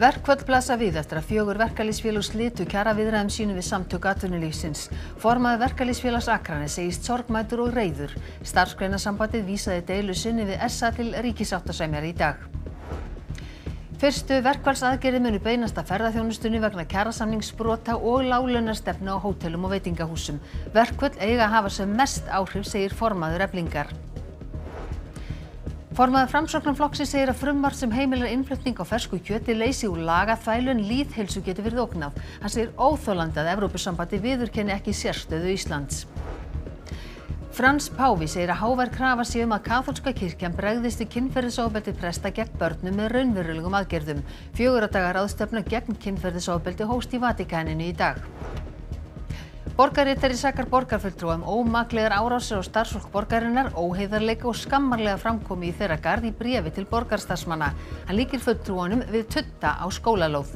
Verkföll blasa við eftir að 4 verkalýðsfélög slitu kjaraviðræðum sínum við Samtök atvinnulífsins. Formaður Verkalýðsfélags Akraness segist sorgmæddur og reiður. Starfsgreinasambandið vísaði deilu sinni við SA til ríkissáttasemjara í dag. Fyrstu verkfallsaðgerðir munu beinast að ferðaþjónustunni vegna kjarasamningsbrota og láglaunastefnu á hótelum og veitingahúsum. Verkföll eiga að hafa sem mest áhrif, segir formaður Eflingar. Formaður Framsóknarflokksins segir að frumvarp sem heimilar innflutning á fersku kjöti leysi úr lagaþvælu en lýðheilsu geti verið ógnað. Hann segir óþolandi að Evrópusambandið viðurkenni ekki sérstöðu Íslands. Frans páfi segir að hávær krafa sé að kaþólska kirkjan bregðist við kynferðisofbeldi presta gegn börnum með raunverulegum aðgerðum. 4 daga ráðstefna gegn kynferðisofbeldi hófst í Vatíkaninu í dag. Borgarritari sakar borgarfulltrúa ómaklegar árásir á starfsfólk borgarinnar, óheiðarleika og skammarlega framkomu í þeirra garð í bréfi til borgarstarfsmanna. Hann líkir fulltrúanum við tudda á skólalóð.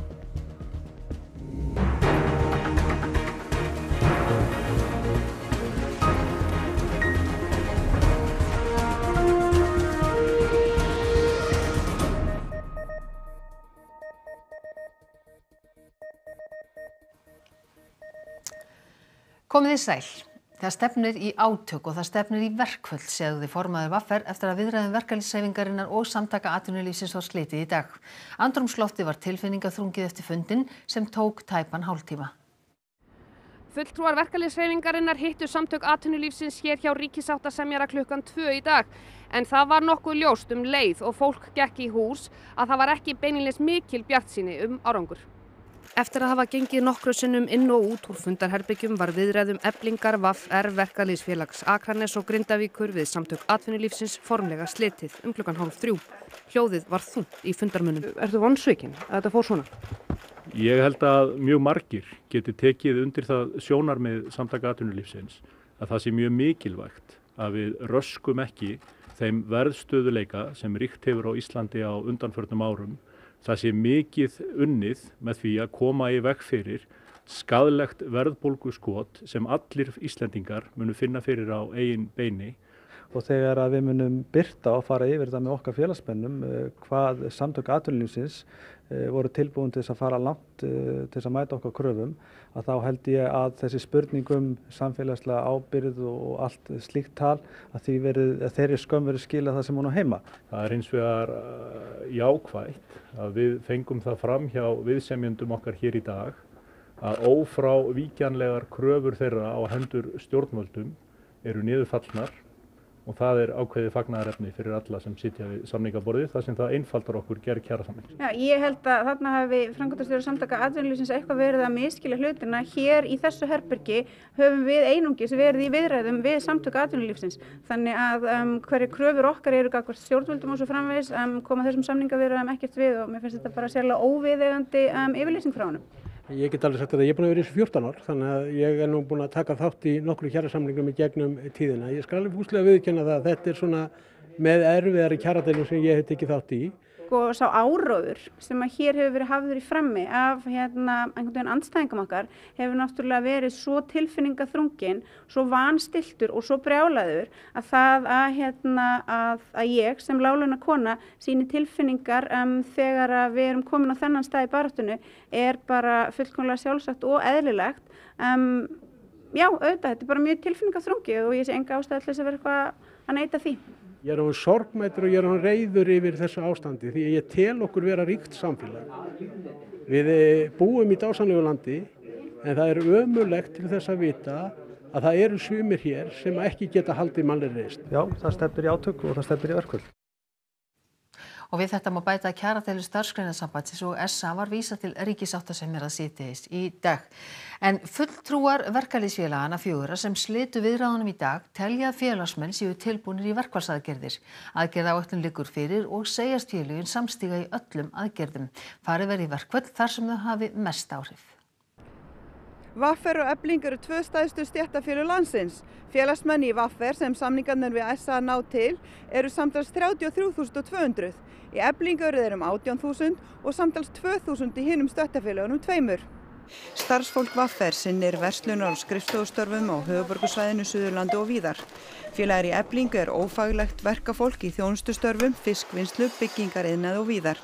Komið þið sæl. Það stefnir í átök og það stefnir í verkföll, segði formaður VR eftir að viðræðum verkalýðshreyfingarinnar og Samtaka atvinnulífsins var slitið í dag. Andrúmsloftið var tilfinningaþrungið eftir fundinn sem tók tæpan hálftíma. Fulltrúar verkalýðshreyfingarinnar hittu Samtök atvinnulífsins hér hjá ríkissáttasemjara klukkan 2 í dag. En það var nokkuð ljóst leið og fólk gekk í hús að það var ekki beinlínis mikil bjartsýni árangur. Eftir að hafa gengið nokkru sinnum inn og út úr fundarherbyggjum var viðræðum Eflingar, VR, Verkalýðsfélags Akraness og Grindavíkur við Samtök atvinnulífsins formlega slitið klukkan 2:30. Hljóðið var þungt í fundarmönnum. Ertu vonsvikinn að þetta fór svona? Ég held að mjög margir geti tekið undir það sjónarmið Samtaka atvinnulífsins að það sé mjög mikilvægt að við röskum ekki þeim verðstöðuleika sem ríkt hefur á Íslandi á undanförnum árum. Það sé mikið unnið með því að koma í veg fyrir skaðlegt verðbólguskot sem allir Íslendingar munu finna fyrir á eigin beini. Og þegar að við munum birta og fara yfir þetta með okkar félagsmennum hvað Samtök atvinnulífsins voru tilbúin til þess að fara langt til þess að mæta okkar kröfum, að þá held ég að þessi spurningum samfélagslega ábyrgð og allt slíkt tal að þeirri skömm verið skilað það sem hún á heima. Það hins vegar jákvætt að við fengum það fram hjá viðsemjendum okkar hér í dag að ófrávíkjanlegar kröfur þeirra á hendur stjórnvöldum eru niðurfallnar. Og það ákveðið fagnaðarefni fyrir alla sem sitja við samningaborðið, þar sem það einfaldar okkur gerð kjarasamnings. Já, ég held að þarna hafi framkvæmdastjóri Samtaka atvinnulífsins eitthvað verið að misskilja hlutina. Hér í þessu herbergi höfum við einungis verið í viðræðum við Samtaka atvinnulífsins. Þannig að hverju kröfur okkar eru gagnvart stjórnvöldum og svo framvegis koma þessum samningaviðræðum ekkert við og mér finnst þetta bara sérlega óviðeigandi yfirlýsing frá honum. Ég get alveg sagt að ég er búin að vera í þessu 14 ár, þannig að ég er nú búin að taka þátt í nokkru kjarasamningum í gegnum tíðina. Ég skal alveg fúslega viðurkenna það að þetta er svona með erfiðari kjaradeilum sem ég hef tekið þátt í. Og sá áróður sem að hér hefur verið hafður í frammi af einhvern veginn andstæðingum okkar hefur náttúrulega verið svo tilfinningaþrunginn, svo vanstiltur og svo brjálaður að það að ég sem láglauna kona sýni tilfinningar þegar að við erum komin á þennan stað í baráttunni er bara fullkomlega sjálfsagt og eðlilegt. Já, auðvitað, þetta er bara mjög tilfinningaþrungið og ég sé enga ástæðu til þess að vera eitthvað að neita því. Ég er hann sorgmæddur og ég er hann reiður yfir þessu ástandi því að ég tel okkur vera ríkt samfélag. Við búum í dásamlegu landi en það er ömurlegt til þess að vita að það eru sumir hér sem ekki geta haldið mannlegri reisn. Já, það stefnir í átök og það stefnir í verkföll. Og við þetta má bæta að kjaradeilu Starfsgreinasambandsins og SA var vísað til ríkissáttasemjara síðdegis í dag. En fulltrúar verkalýðsfélaganna 4 sem slitu viðræðunum í dag telja að félagsmenn séu tilbúnir í verkfallsaðgerðir. Aðgerðaáætlun liggur fyrir og segjast félögin samstíga í öllum aðgerðum. Farið verði í verkföll þar sem þau hafi mest áhrif. VR og Efling eru 2 stærstu stéttarfélög landsins. Félagsmenn í VR sem samningarnir við SA ná til eru samtals 33.200. Í Efling eru þeir 18.000 og samtals 2.000 í hinum stéttarfélögunum 2. Starfsfólk VR sinnir verslunar og skrifstofustörfum á höfuðborgarsvæðinu, Suðurlandi og víðar. Félagar í Efling ófaglegt verkafólk í þjónustustörfum, fiskvinnslu, byggingariðnaði og víðar.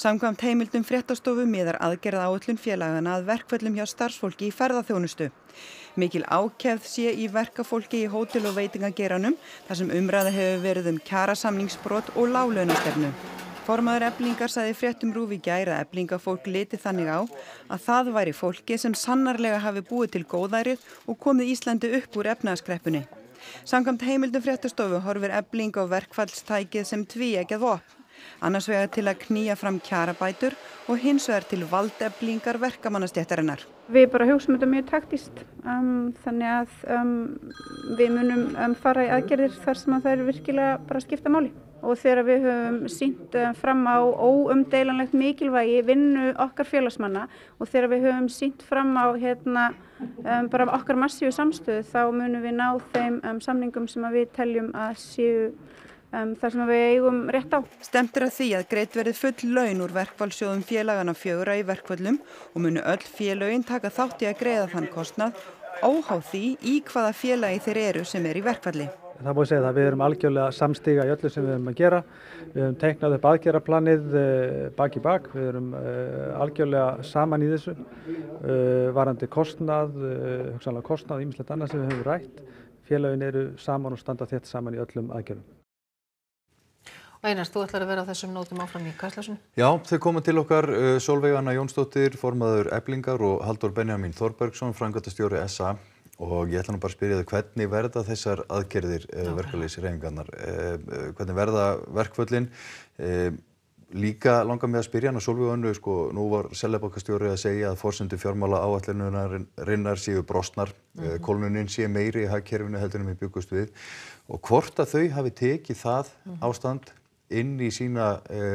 Samkvæmt heimildum fréttastofu miðar aðgerðaáætlun félaganna að verkföllum hjá starfsfólki í ferðaþjónustu. Mikil ákefð sé í verkafólki í hótel- og veitingageiranum þar sem umræða hefur verið kjarasamningsbrot og láglaunastefnu. Formaður Eflingar sagði í fréttum RÚV í gær að Eflingafólk liti þannig á að það væri fólki sem sannarlega hafi búið til góðærið og komið Íslandi upp úr efnahagskreppunni. Samkvæmt heimildum fréttastofu horfir Efling á verkfallstækið sem tvíeggjað vopn. Annars vegar til að knýja fram kjarabætur og hins vegar til valdeflingar verkamannastéttarinnar. Við bara hugsum þetta mjög taktískt, þannig að við munum fara í aðgerðir þar sem að það er virkilega bara skipta máli. Og þegar við höfum sýnt fram á óumdeilanlegt mikilvægi vinnu okkar félagsmanna og þegar við höfum sýnt fram á bara okkar massífu samstöðu þá munum við ná þeim samningum sem að við teljum að séu þar sem við eigum rétt á. Stefnt er að því að greidd verði full laun úr verkfallssjóðum félaganna 4 í verkföllum og munu öll félögin taka þátt í að greiða þann kostnað óháð því í hvaða félagi þeir eru sem er í verkfalli. Það má segja að við erum algjörlega samstiga í öllu sem við erum að gera. Við höfum teiknað upp aðgerðaplanið bak í bak. Við erum algjörlega saman í þessu. Varðandi kostnað, hugsanlega kostnað, ýmislegt annað sem við höfum rætt. Félögin eru saman og standa þétt saman í öllum aðgerðum. Einar, þú ætlar að vera á þessum nótum áfram í Kastljósinu? Já, þau koma til okkar Sólveig Anna Jónsdóttir, formaður Eflingar og Halldór Benjamín Þorbergsson, framkvæmdastjóri SA. Og ég ætla nú bara að spyrja þig, hvernig verða þessar aðgerðir verkalýðshreyfingarnar? Hvernig verða verkföllin? Líka langar mig að spyrja hana Sólveig Önnu, nú var seðlabankastjóri að segja að forsendur fjármálaáætlunarinnar séu brostnar, kólnunin sé meiri í hagkerfinu heldur en við bjuggumst við. Og hvort að þau hafi tekið það ástand inn í sína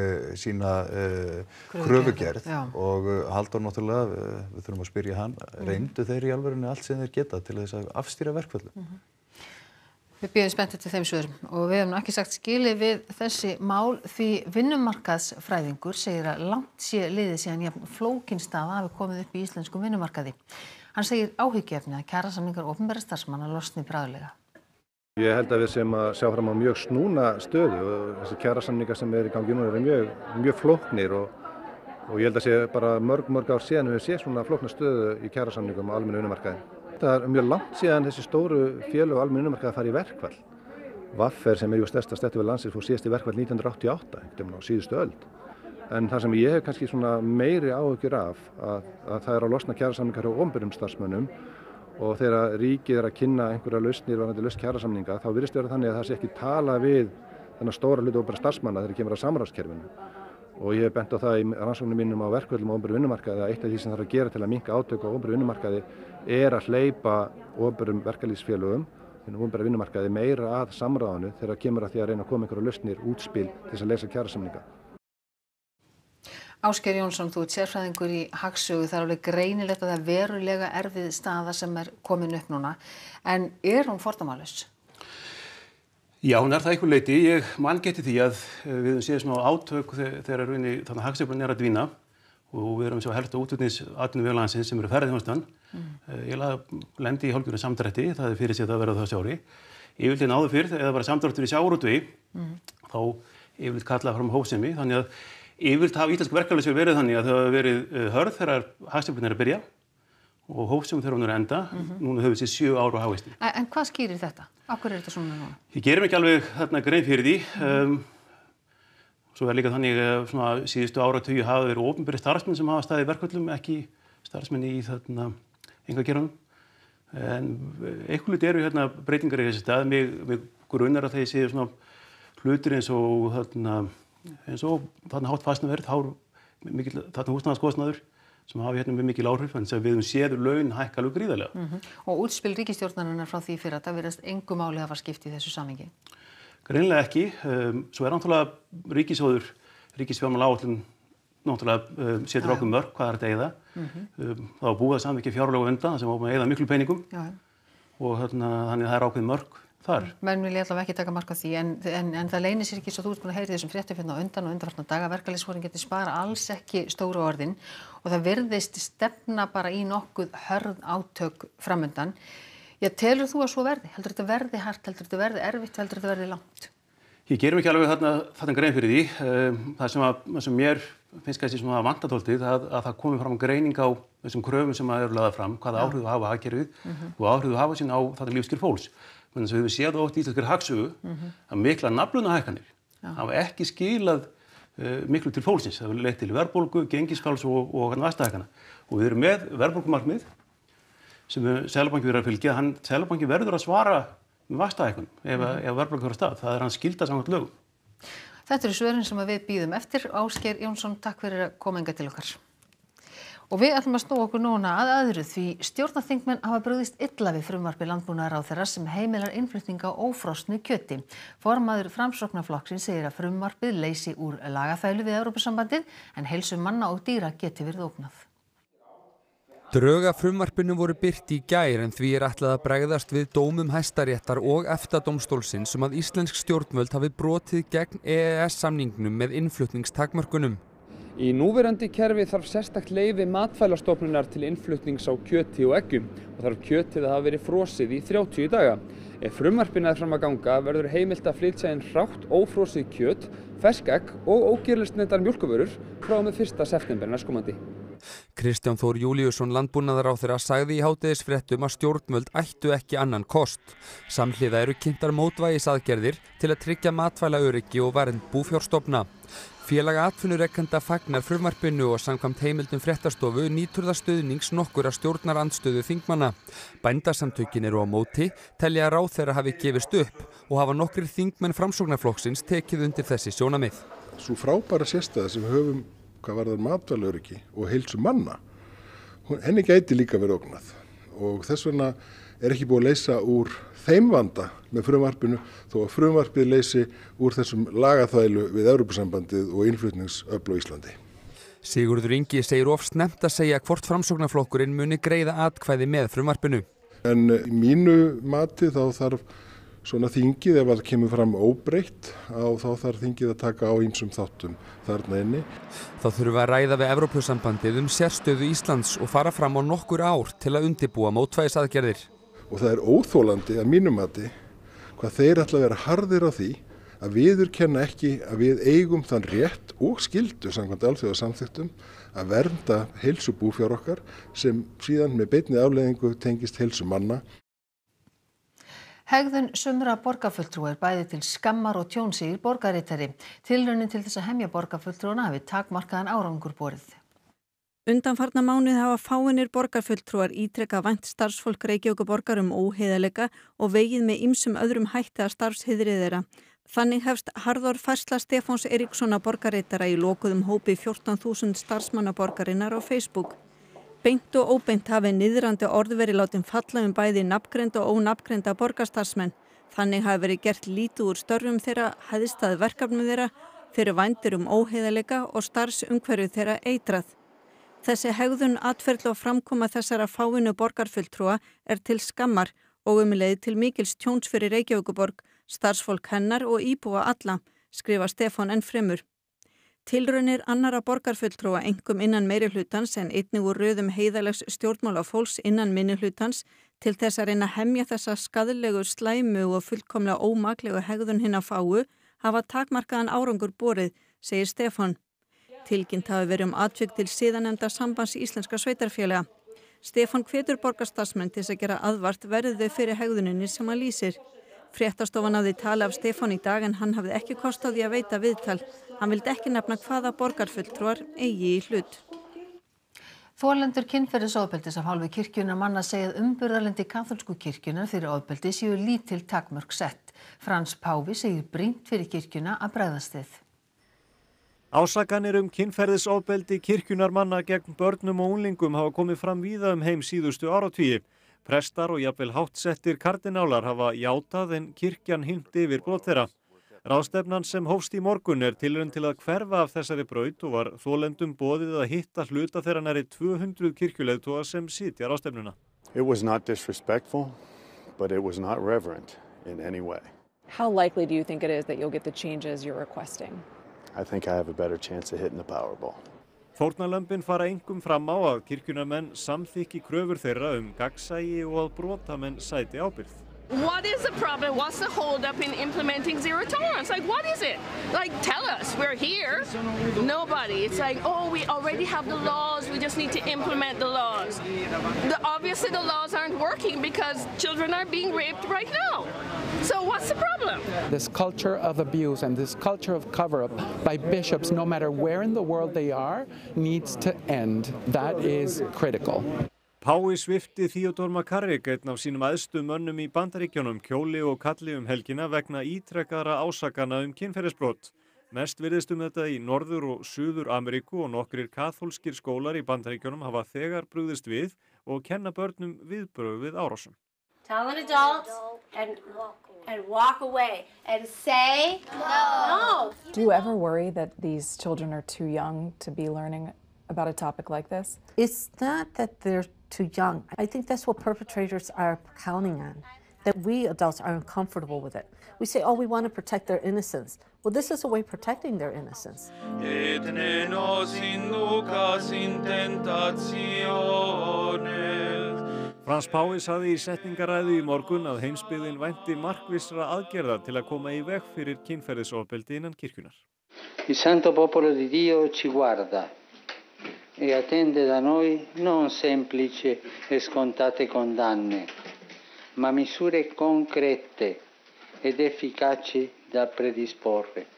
kröfugerð og Halldór náttúrulega, við þurfum að spyrja hann, reyndu þeir í alvörunni allt sem þeir geta til þess að afstýra verkföllum? Við bíðum spenntir til þeim svörum og við hefum ekki sagt skilið við þessi mál því vinnumarkaðsfræðingur segir að langt sé liðið síðan jafn flókin staða hafi komið upp í íslenskum vinnumarkaði. Hann segir áhyggjuefni að kjarasamningar opinberra starfsmanna losni bráðlega. Ég held að við séum að sjá fram á mjög snúna stöðu og þessi kjarasamningar sem er í gangi núna eru mjög flóknir og ég held að sé bara mörg ár síðan við séum svona flókna stöðu í kjarasamningum á almennu vinnumarkaði. Það er mjög langt síðan þessi stóru félög á almennu vinnumarkaði fara í verkfall. Vaffer sem er jú stærsta stéttarfélag landsins fór síðast í verkfall 1988, á síðustu öld. En það sem ég hef kannski svona meiri áhyggjur af að það er að losna kjarasamningar hjá opinberum starfsmönnum og þegar ríkið er að kynna einhverja lausnir varðandi lausn kjarasamninga þá virðist vera þannig að það sé ekki tala við þennan stóra hluta opinberra starfsmanna þegar kemur að samráðskerfinu. Og ég hef bent á það í rannsóknum mínum á verkföllum á opinberum vinnumarkaði að eitt af því sem þarf að gera til að minnka átök á opinberum vinnumarkaði er að hleypa opinberum verkalýðsfélögum, opinberum vinnumarkaði meira að samráðinu þegar kemur að því að reyna að koma einhverja lausnir útspil til þess að leysa kjarasamninga. Ásgeir Jónsson, þú ert sérfræðingur í hagsögu, það er alveg greinilegt að það er verulega erfið staða sem er komin upp núna, en er hún fordæmalaus? Já, hún er það einhver leyti. Ég man geti því að við höfum séð svona átök þegar hagsveiflan er að dvína og við erum að sjá helstu útflutningsatvinnuvega landsins sem eru ferðaþjónustan. Ég lendi í hálfgerðum samdrætti, það er fyrir séð að vera það sjári. Yfirleitt áður fyrr, eða bara samdráttur í sjávarútvegi, þá yfirleitt kallaði fram hófsemi, þannig að yfirleitt hafa íslensku verkalýðsfélög verið þannig að það hafa verið hörð þegar hagsveiflan er að byrja og hófsemi þegar hún er að enda. Núna höfum við séð 7 ár á hagvexti. En hvað skýrir þetta? Af hverju er þetta svona núna? Ég gerum ekki alveg grein fyrir því. Svo er líka þannig að síðustu áratugi hafa verið opinberir starfsmenn sem hafa staðið í verkföllum, ekki starfsmenn í einkageiranum. En einhverju eru breytingar í þessi stað. Mig grunar að þeir séu svona hlutir eins og hátt fasteignaverð, húsnæðiskostnaður sem hafa með mikil áhrif, en við höfum séð laun hækka alveg gríðarlega. Og útspil ríkisstjórnarinnar frá því fyrir að það virðast engu máli hafa skipt í þessu samhengi? Greinilega ekki. Svo er náttúrulega ríkisfjármálaáætlun náttúrulega setur okkur mörk hvað er að eyða. Það var búið að samþykkja fjárlög á undan sem var búið að eyða miklu peningum og þannig að það er ákveðin mörk þar. Menn vil ég allavega ekki taka mark á því, en það leynir sér ekki svo þú ert búin að heyra þessum fréttum á undan og undanfarna daga. Verkalýðsforinginn geti spara alls ekki stóru orðin og það virðist stefna bara í nokkuð hörð átök framundan. Telur þú að svo verði? Heldur þetta verði hart, heldur þetta verði erfitt, heldur þetta verði langt? Ég gerum ekki alveg þarna grein fyrir því. Það sem mér finnst kannski svona vantatóltið að það komi fram greining á þessum kröfum sem eru lagðar fram, hvaða áhrif það hafa hagkerfið og áhrif það hafa sín á þetta lífskjör fólks. Þannig að við séð oft í íslenskri hagsögu að mikla nafnlaunahækkanir hafa ekki skilað miklu til fólksins. Það hefur leitt til verðbólgu, gengisfalls og vaxtahækkana. Og við erum með verðbólgumarkmið sem Seðlabanki verður að fylgja. Seðlabanki verður að svara með vaxtahækkunum ef verðbólga fer af stað. Það hans skylda samkvæmt lögum. Þetta eru svörin sem við bíðum eftir. Ásgeir Jónsson, takk fyrir að koma hingað til okkar. Og við ætlum að snúa okkur núna að öðru því stjórnarþingmenn hafa brugðist illa við frumvarpi landbúnaðarráðherra sem heimilar innflutning á ófrosnu kjöti. Formaður Framsóknarflokksins segir að frumvarpið leysi úr lagaþvælu við Evrópusambandið en heilsu manna og dýra geti verið ógnað. Drög af frumvarpinu voru birt í gær en því ætlað að bregðast við dómum Hæstaréttar og EFTA-dómstólsins að íslensk stjórnvöld hafi brotið gegn EES-samningnum með innflutningstakmörkunum. Í núverandi kerfi þarf sérstakt leyfi Matvælastofnunar til innflutnings á kjöti og eggjum og þarf kjötið að hafa verið frosið í 30 daga. Ef frumvarpið nær fram að ganga verður heimilt að flytja inn hrátt ófrosið kjöt, fersk egg og ógerilsneyddar mjólkurvörur frá og með 1. september næstkomandi. Kristján Þór Júlíusson landbúnaðarráðherra sagði í hádegisfréttum að stjórnvöld ættu ekki annan kost. Samhliða eru kynntar mótvægisaðgerðir til að tryggja matvælaöryggi og vernd búfjárstofna. Félag atvinnurekenda fagnar frumvarpinu og samkvæmt heimildum fréttastofu nýtur það stuðnings nokkurra stjórnarandstöðu þingmanna. Bændasamtökin eru á móti, telja að ráðherra hafi gefist upp og hafa nokkrir þingmenn Framsóknarflokksins tekið undir þessi sjónarmið. Sú frábæra sérstæða sem við höfum hvað varðar matvælaöryggi og heilsu manna, henni gæti líka verið ógnað og þess vegna er ekki búið að leysa úr þeim vanda með frumvarpinu þó að frumvarpið leysi úr þessum lagaþvælu við Evrópusambandið og innflutningsöfl á Íslandi. Sigurður Ingi segir of snemmt að segja hvort Framsóknarflokkurinn muni greiða atkvæði með frumvarpinu. En í mínu mati þá þarf svona þingið, ef það kemur fram óbreytt, þá þarf þingið að taka á ýmsum þáttum þarna inni. Þá þurfum að ræða við Evrópusambandið sérstöðu Íslands og fara fram á nokkur ár til að undirbúa mótvægisaðgerðir. Og það er óþolandi að mínu mati hvað þeir ætla að vera harðir á því að viðurkenna ekki að við eigum þann rétt og skyldu samkvæmt alþjóðasamþykktum að vernda heilsu búfjár okkar sem síðan með beinni afleiðingu tengist heilsu manna. Hegðun sumra borgarfulltrúa er bæði til skammar og tjóns, segir borgarritari. Tilraunin til þess að hemja borgarfulltrúana hafi takmarkaðan árangur borið. Undanfarna mánuði hafa fáeinir borgarfulltrúar ítrekað vænt starfsfólk Reykjavíkurborgar óheiðarleika og vegið með ýmsum öðrum hætti að starfsheiðri þeirra. Þannig hefst harðorð færsla Stefáns Eiríkssonar borgarritara í lokuðum hópi 14.000 starfsmanna borgarinnar á Facebook. Beint og óbeint hafi niðrandi orð verið látin falla bæði nafngreinda og ónafngreinda borgarstarfsmenn. Þannig hafi verið gert lítið úr störfum þeirra, hæðstað verkefnum þeirra, fyrir vændir óheiðarleika og starfsumhverfi þeirra eitrað. Þessi hegðun, atferli og framkoma þessara fáinu borgarfulltrúa er til skammar og leið til mikils tjóns fyrir Reykjavíkurborg, starfsfólk hennar og íbúa alla, skrifa Stefán enn fremur. Tilraunir annara borgarfulltrúa einkum innan meirihlutans en einnig úr röðum heiðarlegs stjórnmálafólks innan minnihlutans til þess að reyna að hemja þessa skaðlegu slæmu og fullkomlega ómaklegu hegðun hinna fáu hafa takmarkaðan árangur borið, segir Stefán. Tilkynnt hafi verið atvik til siðanefndar Sambands íslenska sveitarfélaga. Stefán hvetur borgarstarfsmenn til þess að gera aðvart verði þau fyrir hegðuninni sem hann lýsir. Fréttastofan hafði talað af Stefán í dag en hann hafði ekki kost á því að veita viðtal. Hann vildi ekki nefna hvaða borgarfulltrúar eigi í hlut. Þolendur kynferðisofbeldis af hálfu kirkjunnar manna segja að umburðarlyndi kaþólsku kirkjunnar fyrir ofbeldi séu lítil takmörk sett. Frans Páfi segir brýnt fyrir kirkjuna að bregðast við. Ásakanir kynferðisofbeldi kirkjunnar manna gegn börnum og unglingum hafa komið fram víða heim síðustu áratugi. Prestar og jafnvel háttsettir kardinálar hafa játað en kirkjan hylmt yfir brot þeirra. Ráðstefnan sem hófst í morgun er tilraun til að hverfa af þessari braut og var þolendum boðið að hitta hluta þeirra nærri 200 kirkjuleiðtoga sem sitja ráðstefnuna. It was not disrespectful, but it was not reverent in any way. How likely do you think it is that you'll get the changes you're requesting? I think I have a better chance of hitting the Powerball. Fórnarlömbin fara einkum fram á að kirkjunarmenn samþykki kröfur þeirra gagnsæi og að brotamenn sæti ábyrgð. What is the problem? What's the holdup in implementing zero tolerance? Like, what is it? Like, tell us. We're here. Nobody. It's like, oh, we already have the laws. We just need to implement the laws. Obviously, the laws aren't working because children are being raped right now. So what's the problem? This culture of abuse and this culture of cover-up by bishops, no matter where in the world they are, needs to end. That is critical. Pái svipti Theodore McCarrick, einn af sínum æðstu mönnum í Bandaríkjunum, kjóli og kalli helgina vegna ítrekkaðra ásakana kynferðisbrot. Mest virðist þetta í Norður- og Suður-Ameríku og nokkrir kaþólskir skólar í Bandaríkjunum hafa þegar brugðist við og kenna börnum viðbrögð við árásum. Tell an adult and walk away and say no. Do you ever worry that these children are too young to be learning about a topic like this? It's not that they're too young. I think that's what perpetrators are counting on, that we adults are uncomfortable with it. We say, oh, we want to protect their innocence. Well, this is a way of protecting their innocence. Frans Pái sagði í setningaræðu í morgun að heimsbyggðin vænti markvissra aðgerða til að koma í veg fyrir kynferðisofbeldi innan kirkjunnar. Il santo popolo di Dio ci guarda e attende da noi non semplici e scontate condanne, ma misure concrete ed efficaci da predisporre.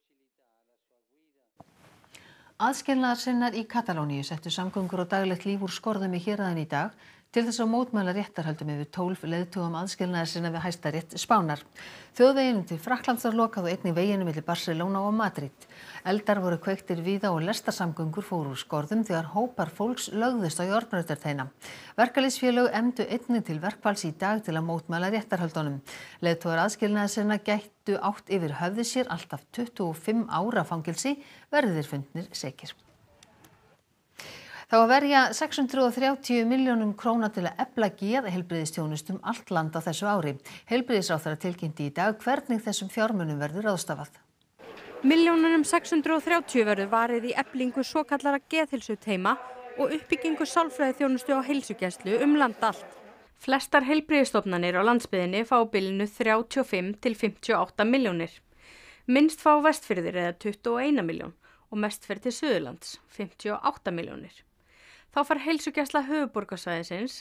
Aðskilnaðarsinnar í Katalóníu settu samgöngur og daglegt líf úr skorðum í héraðinu í dag til þess að mótmæla réttarhöldum yfir 12 leiðtogum aðskilnaðarsinna við Hæstarétt Spánar. Þjóðveginum til Frakklands var lokað og einnig veginum milli Barcelona og Madrid. Eldar voru kveiktir víða og lestarsamgöngur fóru úr skorðum þegar hópar fólks lögðust á járnbrautarteina. Verkalýðsfélög efndu einnig til verkfalls í dag til að mótmæla réttarhöldunum. Leiðtogar aðskilnaðarsinna gættu átt yfir höfði sér allt af 25 ára fangelsi verði þeir fundnir sekir. Það á að verja 630 milljónum króna til að efla geðheilbrigðisþjónustu allt land á þessu ári. Heilbrigðisráðherra tilkynnti í dag hvernig þessum fjármunum verður ráðstafað. Milljónunum 630 verður varið í eflingu svokallara geðheilsuteyma og uppbyggingu sálfræðiþjónustu á heilsugæslu land allt. Flestar heilbrigðisstofnanir á landsbyggðinni fá á bilinu 35 til 58 milljónir. Minnst fá Vestfirðir eða 21 milljón og mest fer til Suðurlands 58 milljónir. Þá fær heilsugæsla höfuðborgarsvæðisins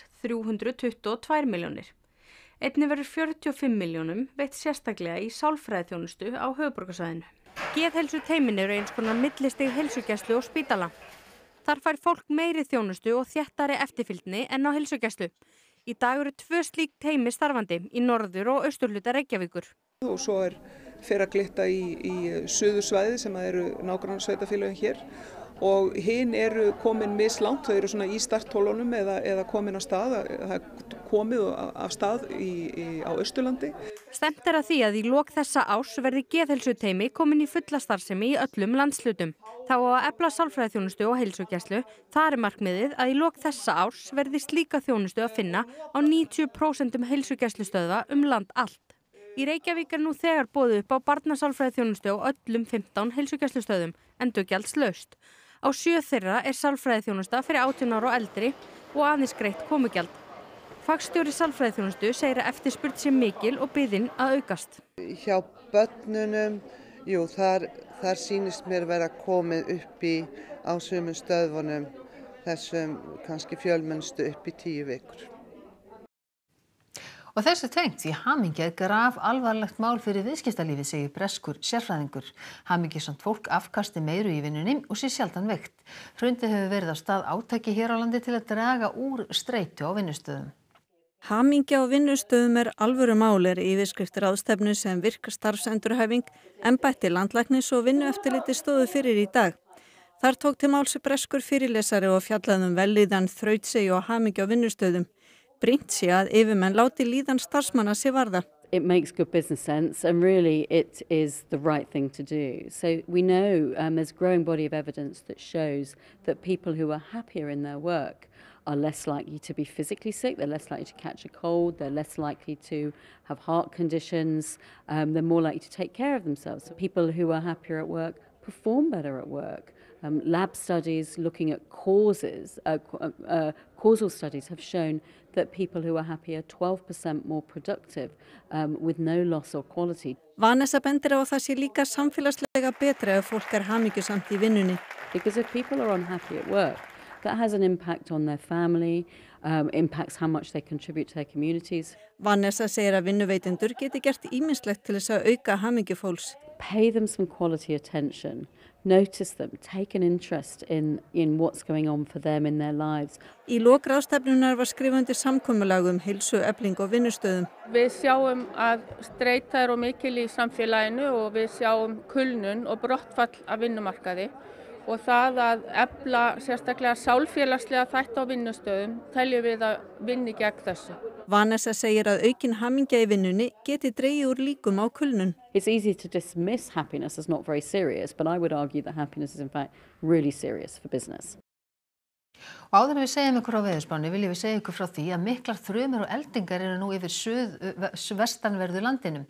322 milljónir. Einnig verður 45 milljónum veitt sérstaklega í sálfræðiþjónustu á höfuðborgarsvæðinu. Geðheilsuteymin eru eins konar millistig heilsugæslu og spítala. Þar fær fólk meiri þjónustu og þéttari eftirfylgni en á heilsugæslu. Í dag eru 2 slík teymi starfandi í norður- og austurhluta Reykjavíkur. Og svo fer að glitta í suðursvæði sem eru nágrannasveitarfélögin hér. Og hinn eru komin mislangt, þau eru svona í starthólunum eða komin á stað, það er komið af stað á Austurlandi. Stefnt að því að í lok þessa árs verði geðheilsuteymi komin í fulla starfsemi í öllum landshlutum. Þá á að efla sálfræðiþjónustu og heilsugæslu. Það er markmiðið að í lok þessa árs verði slíka þjónustu að finna á 90% heilsugæslustöðva land allt. Í Reykjavík er nú þegar boðið upp á barnasálfræðiþjónustu á öllum 15 heilsugæslustöðvum, endurgjaldslaust. Á 7 þeirra er sálfræðiþjónusta fyrir 18 ára og eldri og aðeins greitt komugjald. Fagstjóri sálfræðiþjónustu segir að eftirspurn sé mikil og biðin að aukast. Hjá börnunum, þar sýnist mér vera komið upp á sumum stöðvunum, þessum kannski fjölmennustu upp í 10 vikur. Og þessu tengt því hamingja er graf alvarlegt mál fyrir viðskiptalífið, segir breskur sérfræðingur. Hamingjusamt fólk afkasti meiru í vinnunni og sé sjaldan veikt. Hrundið hefur verið á stað átaki hér á landi til að draga úr streitu á vinnustöðum. Hamingja á vinnustöðum er alvöru mál yfirskrift ráðstefnu sem virka starfsendurhæfing, embætti landlæknis og vinnueftirliti stóðu fyrir í dag. Þar tók til máls breskur fyrirlesari og fjallaði vellíðan, þrautsegi og hamingja á vinnustöðum. Brýnt sé að yfirmenn láti líðan starfsmanna sig varða. It makes good business sense and really it is the right thing to do. So we know there's a growing body of evidence that shows that people who are happier in their work are less likely to be physically sick, they're less likely to catch a cold, they're less likely to have heart conditions, they're more likely to take care of themselves. So people who are happier at work perform better at work. Lab studies looking at causes, causal studies have shown that people who are happy are 12% more productive with no loss of quality. Vanessa bendir á að það sé líka samfélagslega betra ef fólk hamingjusamt í vinnunni. Because if people are unhappy at work, that has an impact on their family, impacts how much they contribute to their communities. Vanessa segir að vinnuveitendur geti gert ýmislegt til þess að auka hamingju fólks. Pay them some quality attention. Notice them, take an interest in what's going on for them in their lives. Í lok ráðstefnunnar var skrifað undir samkomulag heilsueflingu á vinnustöðum. Við sjáum að streita er mikil í samfélaginu og við sjáum kulnun og brottfall af vinnumarkaði og það að efla sérstaklega sálfélagslega þætti á vinnustöðum teljum við að vinni gegn þessu. Vanessa segir að aukin hamingja í vinnunni geti dregið úr líkum á kulnun. It's easy to dismiss happiness as not very serious, but I would argue that happiness is in fact really serious for business. Og áður en við segjum ykkur á veðurspánni viljum við segja ykkur frá því að miklar þrumur og eldingar eru nú yfir vestanverðu landinu.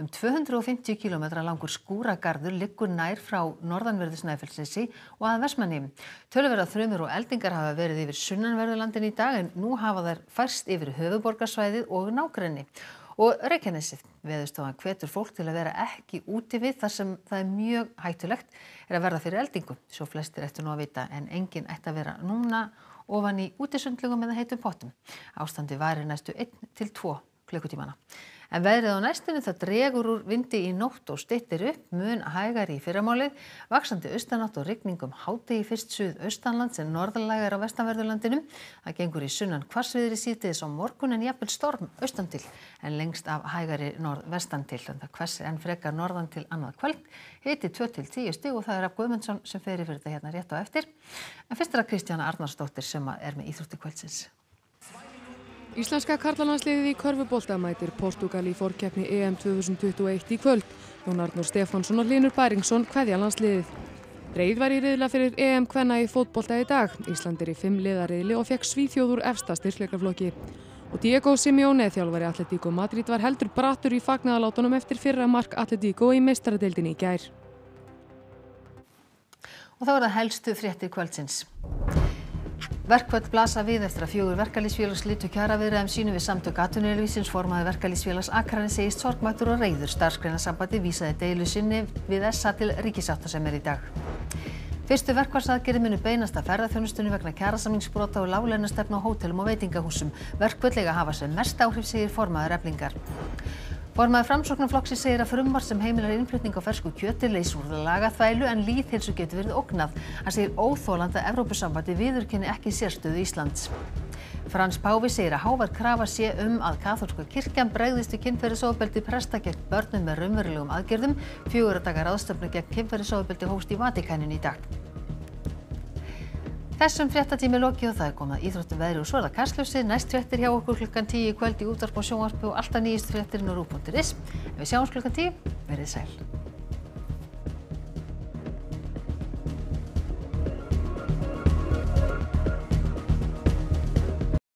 250 km langur skúragarður liggur nær frá norðanverðu Snæfellsnesi og að Vestmannaeyjum. Töluverðar þrumur og eldingar hafa verið yfir sunnanverðu landinu í dag en nú hafa þær færst yfir höfuðborgarsvæðið og nágrenni. Og Reykjanesið, Veðurstofan hvetur fólk til að vera ekki úti við þar sem það mjög hættulegt að verða fyrir eldingu. Svo flestir ættu nú að vita en enginn ætti að vera núna ofan í útisundlugum eða heitum pottum. Ástandi varir næstu 1 til 2 klukkutímana. En veðrið á næstunni það dregur úr vindi í nótt og styttir upp, mun hægari í fyrramálið, vaxandi austanátt og rigning hádegi fyrst suðaustanlands en norðlægar á vestanverðurlandinu. Það gengur í sunnan hvassviðri síðdegis á morgun en jafnvel storm austan til en lengst af hægari norðvestan til. En það hvessir enn frekar norðan til annað kvöld, hiti 2 til 10 stig og það Rafn Guðmundsson sem fer yfir þetta hérna rétt á eftir. En fyrst það Kristjana Arnarsdóttir sem er með íþróttir kvöldsins. Íslenska karlalandsliðið í körfubolta mætir Portúgal í forkeppni EM 2021 í kvöld. Jón Arnór Stefánsson og Hlynur Bæringsson kveðja landsliðið. Dregið var í riðla fyrir EM kvenna í fótbolta í dag. Ísland í 5 liða riðli og fekk Svíþjóð úr efsta styrkleikaflokki. Og Diego Simeone þjálfari Atletico Madrid var heldur brattur í fagnaðarlátunum eftir fyrra mark Atletico í meistaradeildinni í gær. Og þá það helstu fréttir kvöldsins. Verkföll blasa við eftir að 4 verkalýðsfélög slitu kjaraviðræðum sínum við Samtök atvinnulífsins. Formaður Verkalýðsfélags Akraness segist sorgmæddur og reiður. Starfsgreinasambandið vísaði deilu sinni við SA til ríkissáttasemjara í dag. Fyrstu verkfallsaðgerðir munu beinast að ferðaþjónustunni vegna kjarasamningsbrota og láglaunastefnu á hótelum og veitingahúsum. Verkföll eiga að hafa sem mest áhrif, segir formaður Eflingar. Formaður Framsóknarflokksins segir að frumvarp sem heimilar innflutning á fersku kjöti leysi úr lagaþvælu en lýðheilsu getur verið ógnað. Hann segir óþolandi að Evrópusambandið viðurkenni ekki sérstöðu Íslands. Frans Páfi segir að hávær krafa sé að kaþólska kirkjan bregðist við kynferðisofbeldi presta gegn börnum með raunverulegum aðgerðum. 4 daga ráðstefnu gegn kynferðisofbeldi hófst í Vatíkaninu í dag. Þessum fréttatími lokið og það komið að íþróttum, veðri og svo það Kastljósið. Næst fréttir hjá okkur klukkan 10 í kvöld í útvarpi og sjónvarpi og alltaf nýjustu fréttir á ruv.is. Við sjáumst klukkan 10. Verið sæl.